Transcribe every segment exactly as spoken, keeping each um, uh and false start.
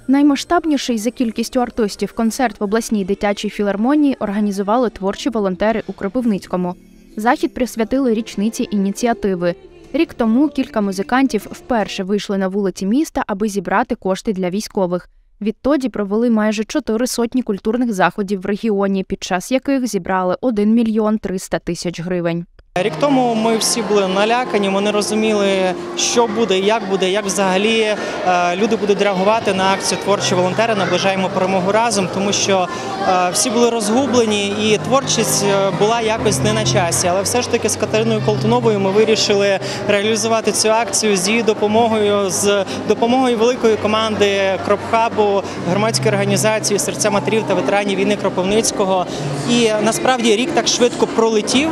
Наймасштабніший за кількістю артистів концерт в обласній дитячій філармонії організували творчі волонтери у Кропивницькому. Захід присвятили річниці ініціативи. Рік тому кілька музикантів вперше вийшли на вулиці міста, аби зібрати кошти для військових. Відтоді провели майже чотири сотні культурних заходів в регіоні, під час яких зібрали один мільйон триста тисяч гривень. Рік тому ми всі були налякані, ми не розуміли, що буде, як буде, як взагалі люди будуть реагувати на акцію «Творчі волонтери. Наближаємо перемогу разом», тому що всі були розгублені і творчість була якось не на часі. Але все ж таки з Катериною Колтуновою ми вирішили реалізувати цю акцію з її допомогою, з допомогою великої команди Кропхабу, громадської організації «Серця матерів та ветеранів війни» Кропивницького. І насправді рік так швидко пролетів.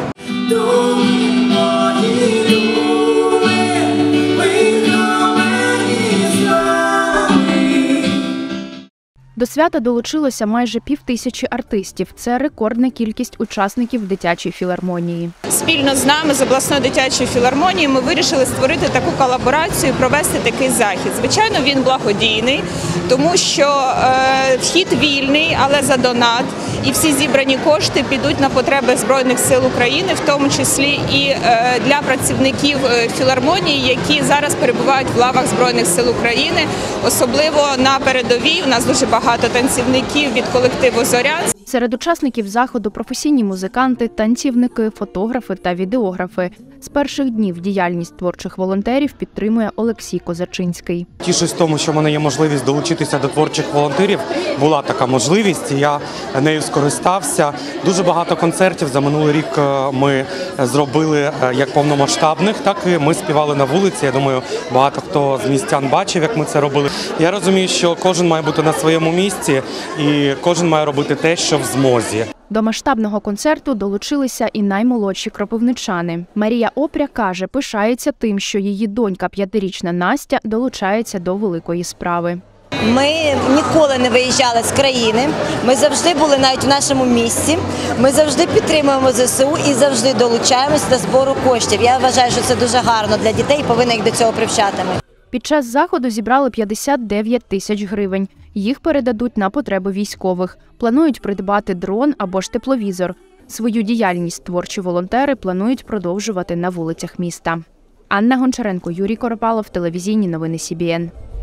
До свята долучилося майже півтисячі артистів. Це рекордна кількість учасників дитячої філармонії. Спільно з нами, з обласною дитячою філармонією, ми вирішили створити таку колаборацію, провести такий захід. Звичайно, він благодійний, тому що е, вхід вільний, але за донат. І всі зібрані кошти підуть на потреби Збройних сил України, в тому числі і е, для працівників філармонії, які зараз перебувають в лавах Збройних сил України, особливо на передовій. У нас дуже багато багато танцівників від колективу «Зоря». Серед учасників заходу професійні музиканти, танцівники, фотографи та відеографи. З перших днів діяльність творчих волонтерів підтримує Олексій Козачинський. Тішусь тому, що в мене є можливість долучитися до творчих волонтерів. Була така можливість, і я нею скористався. Дуже багато концертів за минулий рік ми зробили як повномасштабних, так і ми співали на вулиці. Я думаю, багато хто з містян бачив, як ми це робили. Я розумію, що кожен має бути на своєму місці і кожен має робити те, що в змозі. До масштабного концерту долучилися і наймолодші кропивничани. Марія Опря каже, пишається тим, що її донька п'ятирічна Настя долучається до великої справи. Ми ніколи не виїжджали з країни, ми завжди були навіть у нашому місті, ми завжди підтримуємо ЗСУ і завжди долучаємося до збору коштів. Я вважаю, що це дуже гарно для дітей і повинна їх до цього привчати. Під час заходу зібрали п'ятдесят дев'ять тисяч гривень. Їх передадуть на потреби військових. Планують придбати дрон або ж тепловізор. Свою діяльність творчі волонтери планують продовжувати на вулицях міста. Анна Гончаренко, Юрій Коропалов, телевізійні новини Сі Бі Ен.